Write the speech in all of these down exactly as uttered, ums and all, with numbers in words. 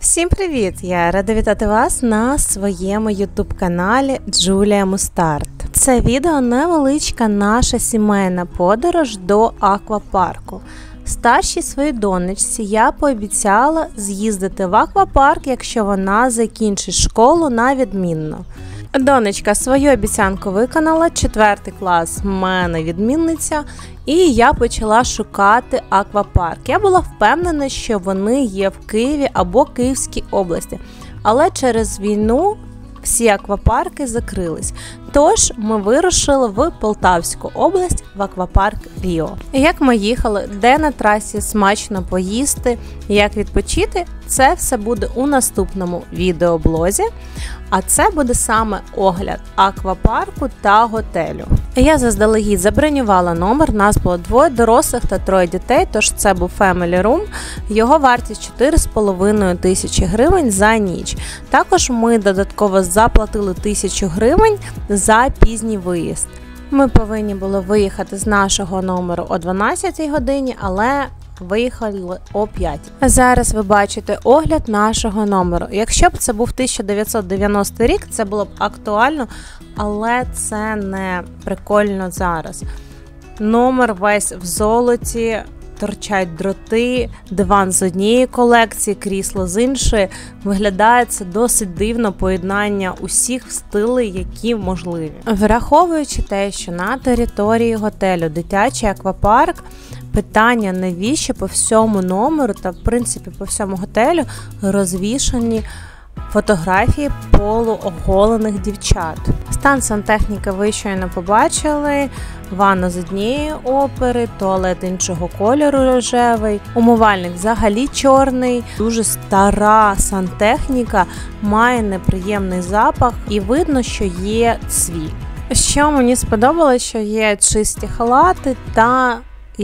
Всім привіт! Я рада вітати вас на своєму ютуб-каналі Джулія Мустард. Це відео невеличка наша сімейна подорож до аквапарку. Старшій своїй донечці я пообіцяла з'їздити в аквапарк, якщо вона закінчить школу на відмінно. Донечка свою обіцянку виконала, четвертий клас в мене відмінниця, і я почала шукати аквапарк. Я була впевнена, що вони є в Києві або Київській області, але через війну всі аквапарки закрились. Тож ми вирушили в Полтавську область в аквапарк Ріо. Як ми їхали, де на трасі смачно поїсти, як відпочити, це все буде у наступному відеоблозі. А це буде саме огляд аквапарку та готелю. Я заздалегідь забронювала номер, нас було двоє дорослих та троє дітей, тож це був Family Room. Його вартість чотири з половиною тисячі гривень за ніч. Також ми додатково заплатили тисячу гривень за пізній виїзд. Ми повинні були виїхати з нашого номеру о дванадцятій годині, але виїхали о п'ятій. Зараз ви бачите огляд нашого номеру. Якщо б це був тисяча дев'ятсот дев'яностий рік, це було б актуально, але це не прикольно зараз. Номер весь в золоті, торчать дроти, диван з однієї колекції, крісло з іншої. Виглядає це досить дивно поєднання усіх стилей, які можливі. Враховуючи те, що на території готелю дитячий аквапарк, питання, навіщо по всьому номеру та, в принципі, по всьому готелю розвішані фотографії полуоголених дівчат. Стан сантехніки ви щойно побачили, ванна з однієї опери, туалет іншого кольору рожевий, умивальник взагалі чорний, дуже стара сантехніка, має неприємний запах і видно, що є цвіль. Що мені сподобалось, що є чисті халати та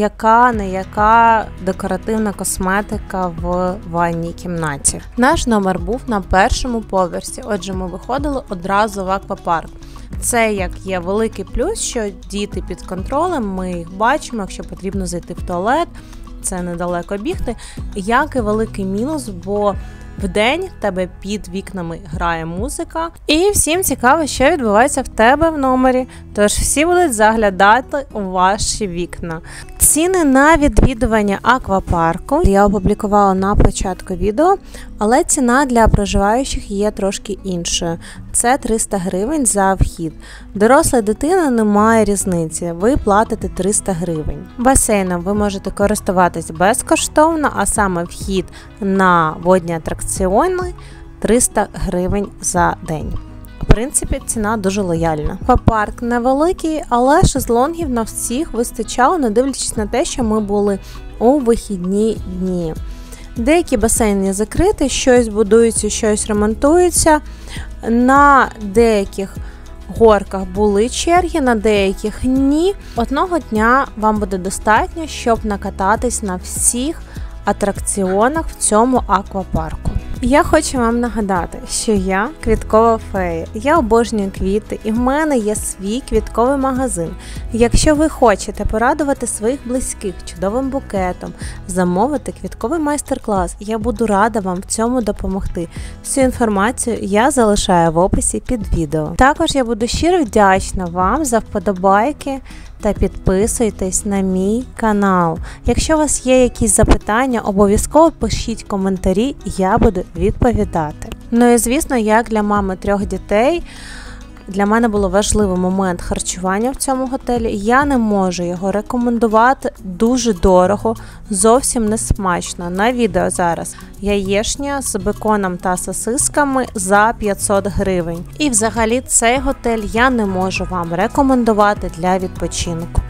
яка-не-яка декоративна косметика в ванній кімнаті. Наш номер був на першому поверсі, отже ми виходили одразу в аквапарк. Це як є великий плюс, що діти під контролем, ми їх бачимо, якщо потрібно зайти в туалет, це недалеко бігти, як і великий мінус, бо вдень в тебе під вікнами грає музика, і всім цікаво, що відбувається в тебе в номері, тож всі будуть заглядати у ваші вікна. Ціни на відвідування аквапарку я опублікувала на початку відео, але ціна для проживаючих є трошки іншою. Це триста гривень за вхід. Доросла дитина немає різниці, ви платите триста гривень. Басейном ви можете користуватись безкоштовно, а саме вхід на водні атракціони триста гривень за день. В принципі, ціна дуже лояльна. Аквапарк невеликий, але шезлонгів на всіх вистачало, не дивлячись на те, що ми були у вихідні дні. Деякі басейни закриті, щось будується, щось ремонтується. На деяких горках були черги, на деяких ні. Одного дня вам буде достатньо, щоб накататись на всіх атракціонах в цьому аквапарку. Я хочу вам нагадати, що я квіткова фея, я обожнюю квіти і в мене є свій квітковий магазин. Якщо ви хочете порадувати своїх близьких чудовим букетом, замовити квітковий майстер-клас, я буду рада вам в цьому допомогти. Всю інформацію я залишаю в описі під відео. Також я буду щиро вдячна вам за вподобайки та підписуйтесь на мій канал. Якщо у вас є якісь запитання, обов'язково пишіть коментарі, я буду відповідати. Ну і звісно, як для мами трьох дітей, для мене було важливий момент харчування в цьому готелі. Я не можу його рекомендувати, дуже дорого, зовсім не смачно. На відео зараз яєшня з беконом та сосисками за п'ятсот гривень. І взагалі цей готель я не можу вам рекомендувати для відпочинку.